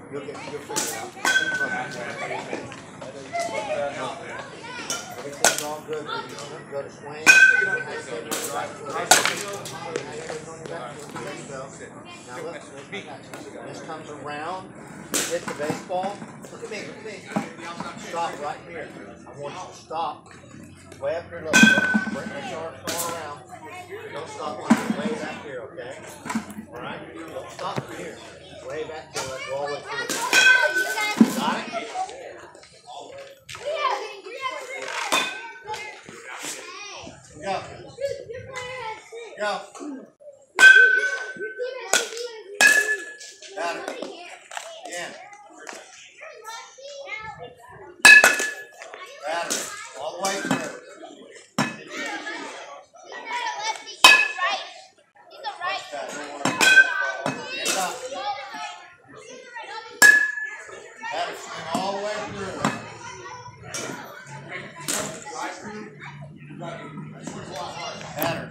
You'll figure it out. Everything's all good. Go to swing. Now look, this comes around, hit the baseball. Look at me, look at me. Stop right here. I want you to stop. Way up here, look. Bring the arms all around. Don't stop way back here, okay? Alright? Don't stop here. Way back here, let's go all the way through. Got it? Go. Go. Got it. Yeah. Got it. All the way through. Got it. Swing all the way through. Pattern.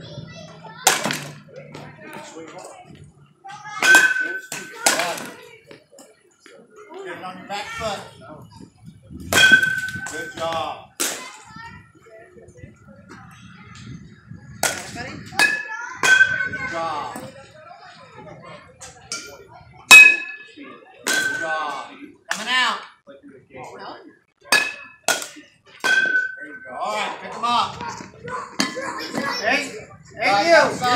Swing hard. Pattern. Get it on your back foot. Good job. Good job. Good job. Coming out. There you go. All right, pick them up. Hey, you.